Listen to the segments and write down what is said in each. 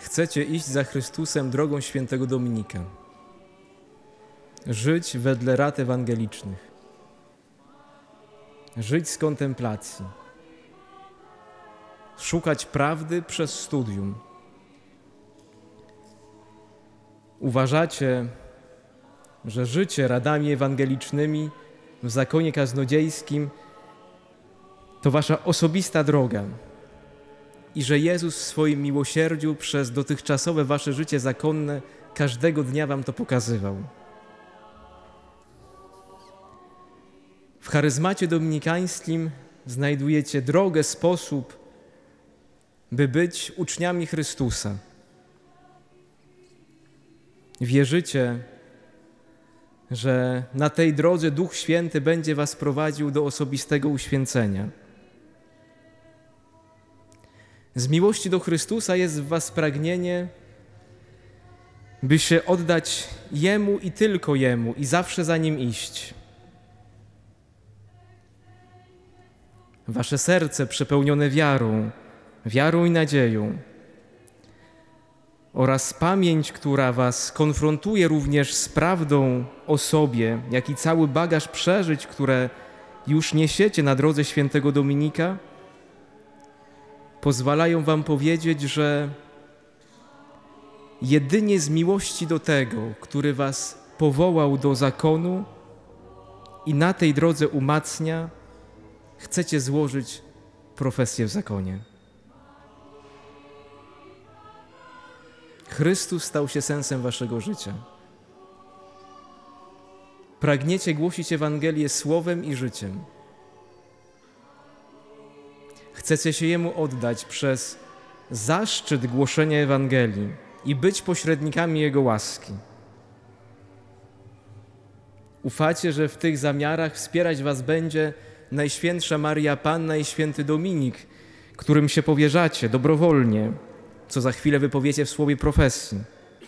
chcecie iść za Chrystusem drogą świętego Dominika, żyć wedle rad ewangelicznych, żyć z kontemplacji, szukać prawdy przez studium. Uważacie, że życie radami ewangelicznymi w zakonie kaznodziejskim to wasza osobista droga i że Jezus w swoim miłosierdziu przez dotychczasowe wasze życie zakonne każdego dnia wam to pokazywał. W charyzmacie dominikańskim znajdujecie drogę, sposób, by być uczniami Chrystusa. Wierzycie, że na tej drodze Duch Święty będzie was prowadził do osobistego uświęcenia. Z miłości do Chrystusa jest w was pragnienie, by się oddać Jemu i tylko Jemu i zawsze za Nim iść. Wasze serce przepełnione wiarą i nadzieją oraz pamięć, która was konfrontuje również z prawdą o sobie, jak i cały bagaż przeżyć, które już niesiecie na drodze świętego Dominika, pozwalają wam powiedzieć, że jedynie z miłości do tego, który was powołał do zakonu i na tej drodze umacnia, chcecie złożyć profesję w zakonie. Chrystus stał się sensem waszego życia. Pragniecie głosić Ewangelię słowem i życiem. Chcecie się Jemu oddać przez zaszczyt głoszenia Ewangelii i być pośrednikami Jego łaski. Ufacie, że w tych zamiarach wspierać was będzie Najświętsza Maria Panna i Święty Dominik, którym się powierzacie dobrowolnie, co za chwilę wypowiecie w słowie profesji.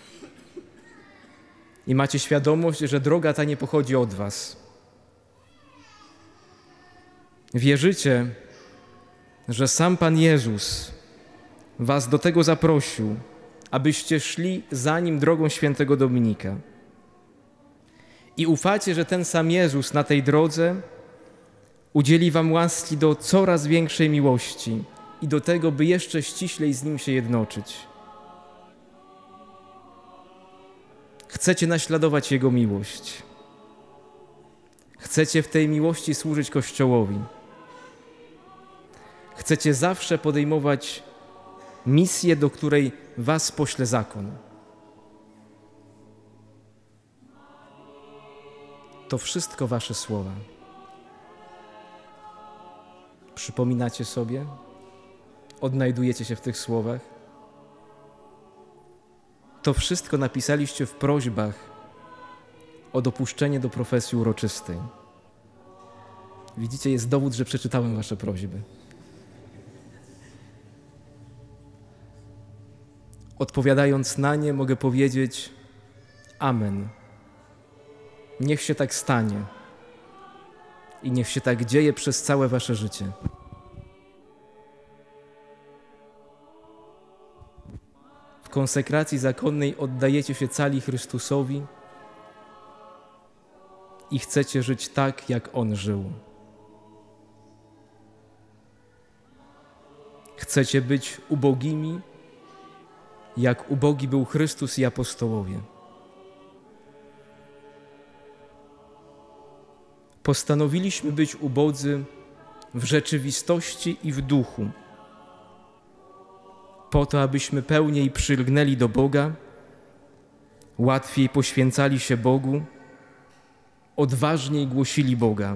I macie świadomość, że droga ta nie pochodzi od was. Wierzycie, że sam Pan Jezus was do tego zaprosił, abyście szli za Nim drogą świętego Dominika. I ufacie, że ten sam Jezus na tej drodze udzieli wam łaski do coraz większej miłości i do tego, by jeszcze ściślej z Nim się jednoczyć. Chcecie naśladować Jego miłość. Chcecie w tej miłości służyć Kościołowi. Chcecie zawsze podejmować misję, do której was pośle zakon. To wszystko wasze słowa. Przypominacie sobie? Odnajdujecie się w tych słowach? To wszystko napisaliście w prośbach o dopuszczenie do profesji uroczystej. Widzicie, jest dowód, że przeczytałem wasze prośby. Odpowiadając na nie, mogę powiedzieć amen. Niech się tak stanie i niech się tak dzieje przez całe wasze życie. W konsekracji zakonnej oddajecie się cali Chrystusowi i chcecie żyć tak, jak On żył. Chcecie być ubogimi, jak ubogi był Chrystus i apostołowie. Postanowiliśmy być ubodzy w rzeczywistości i w duchu, po to, abyśmy pełniej przylgnęli do Boga, łatwiej poświęcali się Bogu, odważniej głosili Boga,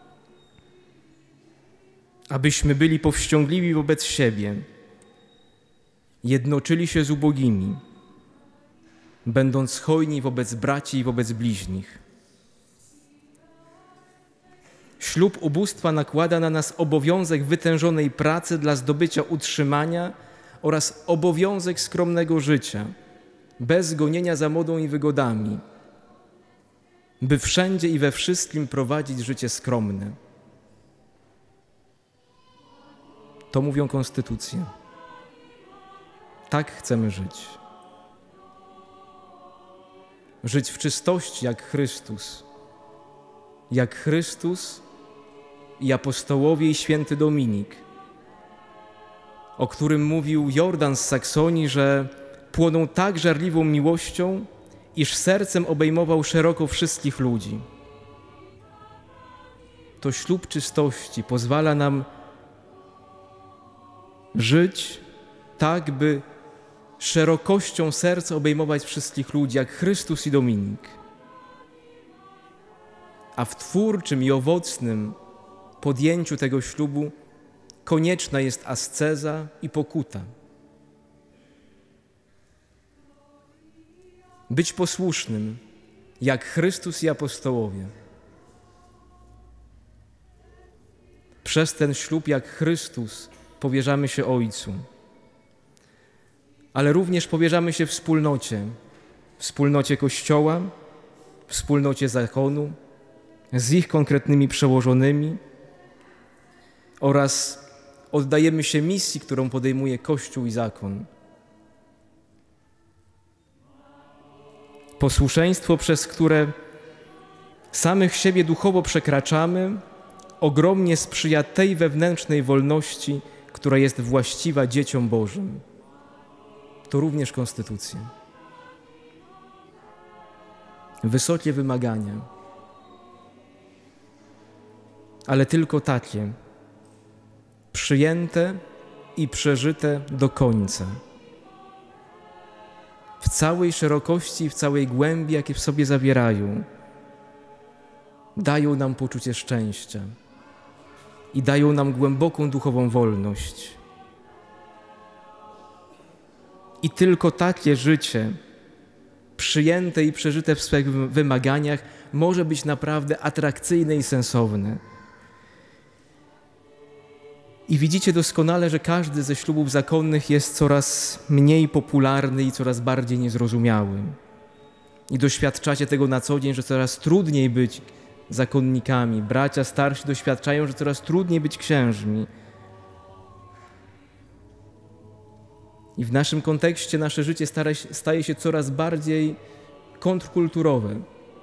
abyśmy byli powściągliwi wobec siebie, jednoczyli się z ubogimi, będąc hojni wobec braci i wobec bliźnich. Ślub ubóstwa nakłada na nas obowiązek wytężonej pracy dla zdobycia utrzymania oraz obowiązek skromnego życia, bez gonienia za modą i wygodami, by wszędzie i we wszystkim prowadzić życie skromne. To mówią konstytucje. Tak chcemy żyć. Żyć w czystości jak Chrystus. Jak Chrystus i apostołowie i święty Dominik, o którym mówił Jordan z Saksonii, że płonął tak żarliwą miłością, iż sercem obejmował szeroko wszystkich ludzi. To ślub czystości pozwala nam żyć tak, by szerokością serca obejmować wszystkich ludzi, jak Chrystus i Dominik. A w twórczym i owocnym podjęciu tego ślubu konieczna jest asceza i pokuta. Być posłusznym, jak Chrystus i apostołowie. Przez ten ślub, jak Chrystus, powierzamy się Ojcu. Ale również powierzamy się wspólnocie Kościoła, wspólnocie zakonu, z ich konkretnymi przełożonymi oraz oddajemy się misji, którą podejmuje Kościół i zakon. Posłuszeństwo, przez które samych siebie duchowo przekraczamy, ogromnie sprzyja tej wewnętrznej wolności, która jest właściwa dzieciom Bożym. To również konstytucja. Wysokie wymagania, ale tylko takie, przyjęte i przeżyte do końca. W całej szerokości i w całej głębi, jakie w sobie zawierają, dają nam poczucie szczęścia i dają nam głęboką duchową wolność. I tylko takie życie, przyjęte i przeżyte w swoich wymaganiach, może być naprawdę atrakcyjne i sensowne. I widzicie doskonale, że każdy ze ślubów zakonnych jest coraz mniej popularny i coraz bardziej niezrozumiały. I doświadczacie tego na co dzień, że coraz trudniej być zakonnikami. Bracia starsi doświadczają, że coraz trudniej być księżmi. I w naszym kontekście nasze życie staje się coraz bardziej kontrkulturowe.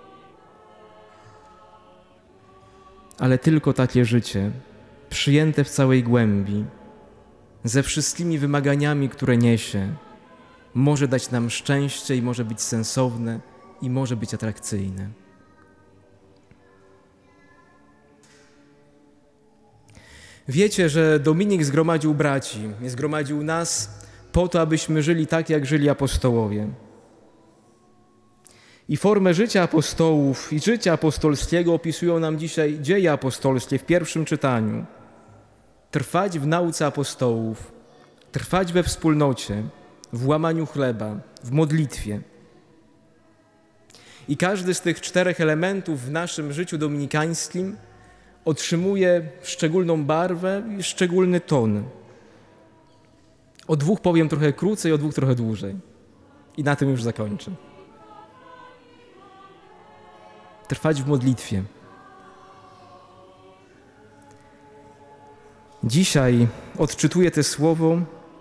Ale tylko takie życie, przyjęte w całej głębi, ze wszystkimi wymaganiami, które niesie, może dać nam szczęście i może być sensowne i może być atrakcyjne. Wiecie, że Dominik zgromadził braci, zgromadził nas po to, abyśmy żyli tak, jak żyli apostołowie. I formę życia apostołów i życia apostolskiego opisują nam dzisiaj dzieje apostolskie w pierwszym czytaniu. Trwać w nauce apostołów, trwać we wspólnocie, w łamaniu chleba, w modlitwie. I każdy z tych 4 elementów w naszym życiu dominikańskim otrzymuje szczególną barwę i szczególny ton. O 2 powiem trochę krócej, o 2 trochę dłużej. I na tym już zakończę. Trwać w modlitwie. Dzisiaj odczytuję to słowo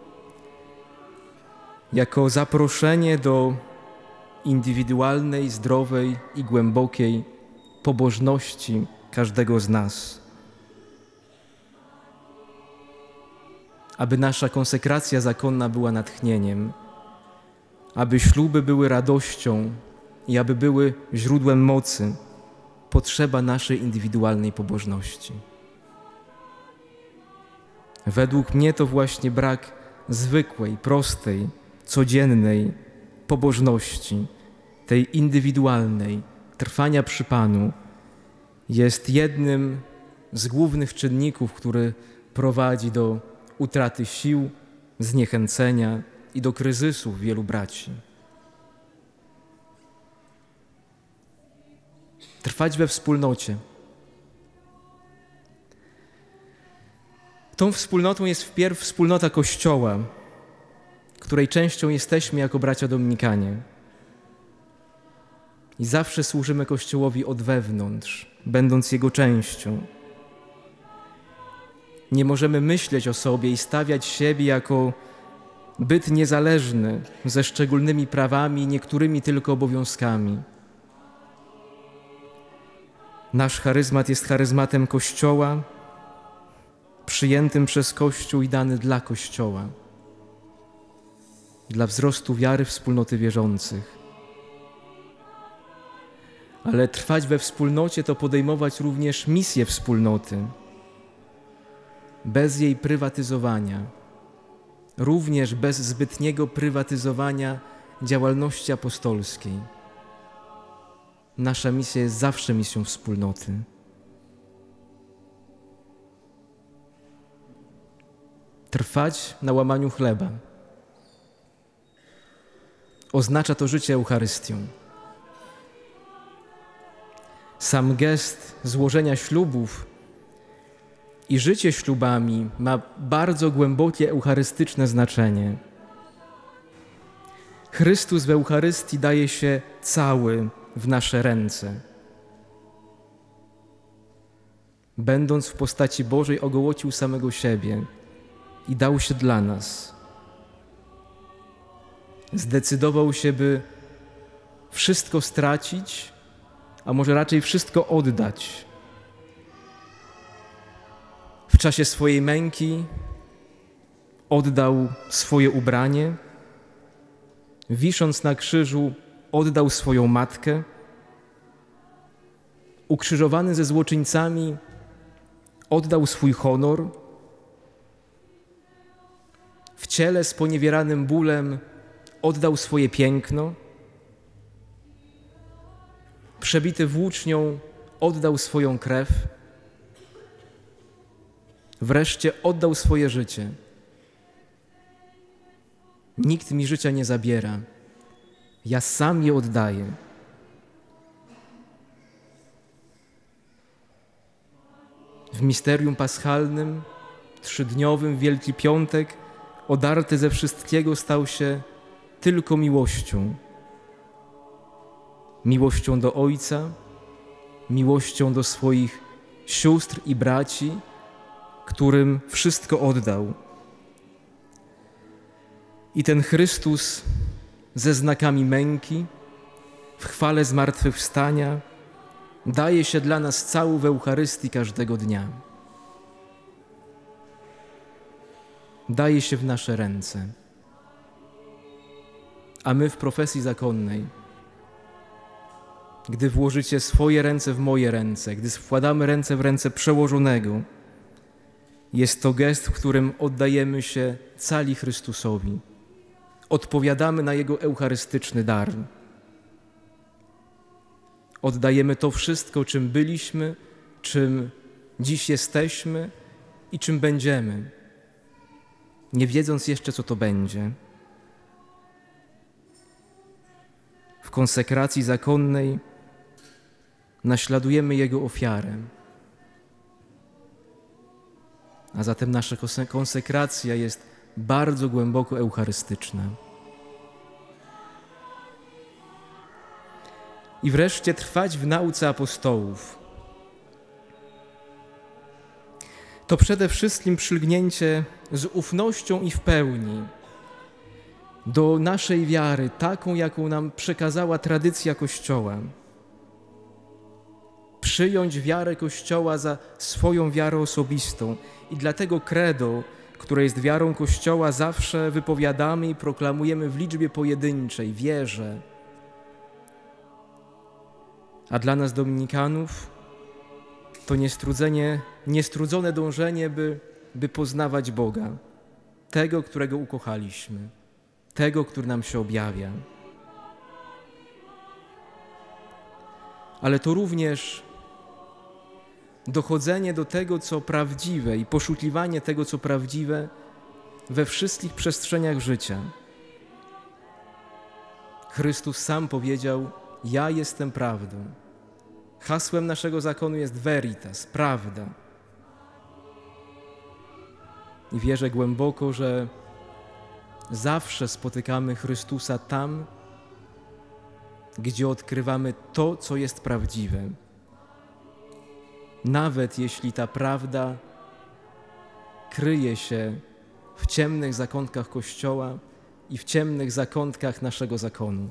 jako zaproszenie do indywidualnej, zdrowej i głębokiej pobożności każdego z nas. Aby nasza konsekracja zakonna była natchnieniem, aby śluby były radością i aby były źródłem mocy, potrzeba naszej indywidualnej pobożności. Według mnie to właśnie brak zwykłej, prostej, codziennej pobożności, tej indywidualnej, trwania przy Panu, jest jednym z głównych czynników, który prowadzi do utraty sił, zniechęcenia i do kryzysów wielu braci. Trwać we wspólnocie. Tą wspólnotą jest wpierw wspólnota Kościoła, której częścią jesteśmy jako bracia dominikanie. I zawsze służymy Kościołowi od wewnątrz, będąc jego częścią. Nie możemy myśleć o sobie i stawiać siebie jako byt niezależny, ze szczególnymi prawami, niektórymi tylko obowiązkami. Nasz charyzmat jest charyzmatem Kościoła, przyjętym przez Kościół i dany dla Kościoła, dla wzrostu wiary wspólnoty wierzących. Ale trwać we wspólnocie to podejmować również misję wspólnoty, bez jej prywatyzowania, również bez zbytniego prywatyzowania działalności apostolskiej. Nasza misja jest zawsze misją wspólnoty. Trwać na łamaniu chleba. Oznacza to życie Eucharystią. Sam gest złożenia ślubów i życie ślubami ma bardzo głębokie eucharystyczne znaczenie. Chrystus w Eucharystii daje się cały w nasze ręce. Będąc w postaci Bożej, ogołocił samego siebie i dał się dla nas. Zdecydował się, by wszystko stracić, a może raczej wszystko oddać. W czasie swojej męki oddał swoje ubranie, wisząc na krzyżu oddał swoją matkę, ukrzyżowany ze złoczyńcami oddał swój honor, w ciele sponiewieranym bólem oddał swoje piękno, przebity włócznią oddał swoją krew, wreszcie oddał swoje życie. Nikt mi życia nie zabiera, ja sam je oddaję. W misterium paschalnym, trzydniowym, Wielki Piątek, odarty ze wszystkiego stał się tylko miłością. Miłością do Ojca, miłością do swoich sióstr i braci, którym wszystko oddał. I ten Chrystus ze znakami męki, w chwale zmartwychwstania, daje się dla nas cały w Eucharystii każdego dnia. Daje się w nasze ręce. A my w profesji zakonnej, gdy włożycie swoje ręce w moje ręce, gdy wkładamy ręce w ręce przełożonego, jest to gest, w którym oddajemy się cali Chrystusowi. Odpowiadamy na Jego eucharystyczny dar. Oddajemy to wszystko, czym byliśmy, czym dziś jesteśmy i czym będziemy, nie wiedząc jeszcze, co to będzie. W konsekracji zakonnej naśladujemy Jego ofiarę. A zatem nasza konsekracja jest bardzo głęboko eucharystyczna. I wreszcie trwać w nauce apostołów. To przede wszystkim przylgnięcie z ufnością i w pełni do naszej wiary, taką, jaką nam przekazała tradycja Kościoła. Przyjąć wiarę Kościoła za swoją wiarę osobistą i dlatego credo, które jest wiarą Kościoła, zawsze wypowiadamy i proklamujemy w liczbie pojedynczej, wierzę. A dla nas dominikanów to niestrudzone dążenie, by poznawać Boga, tego, którego ukochaliśmy, tego, który nam się objawia. Ale to również dochodzenie do tego, co prawdziwe i poszukiwanie tego, co prawdziwe we wszystkich przestrzeniach życia. Chrystus sam powiedział: ja jestem prawdą. Hasłem naszego zakonu jest veritas, prawda. I wierzę głęboko, że zawsze spotykamy Chrystusa tam, gdzie odkrywamy to, co jest prawdziwe. Nawet jeśli ta prawda kryje się w ciemnych zakątkach Kościoła i w ciemnych zakątkach naszego zakonu.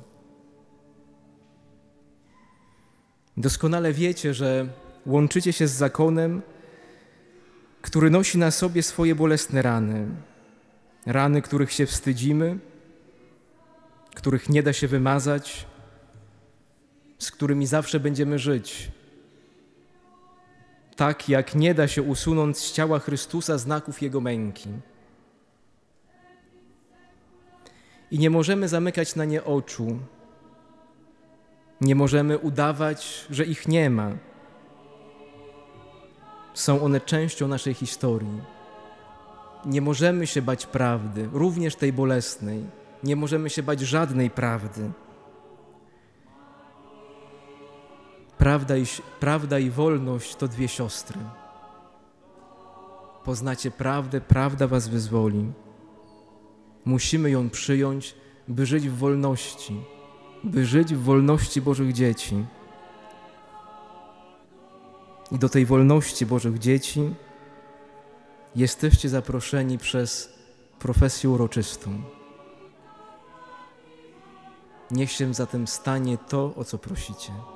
Doskonale wiecie, że łączycie się z zakonem, który nosi na sobie swoje bolesne rany. Rany, których się wstydzimy, których nie da się wymazać, z którymi zawsze będziemy żyć. Tak jak nie da się usunąć z ciała Chrystusa znaków Jego męki. I nie możemy zamykać na nie oczu. Nie możemy udawać, że ich nie ma. Są one częścią naszej historii. Nie możemy się bać prawdy, również tej bolesnej. Nie możemy się bać żadnej prawdy. Prawda i wolność to dwie siostry. Poznacie prawdę, prawda was wyzwoli. Musimy ją przyjąć, by żyć w wolności, by żyć w wolności Bożych dzieci. I do tej wolności Bożych dzieci jesteście zaproszeni przez profesję uroczystą. Niech się zatem stanie to, o co prosicie.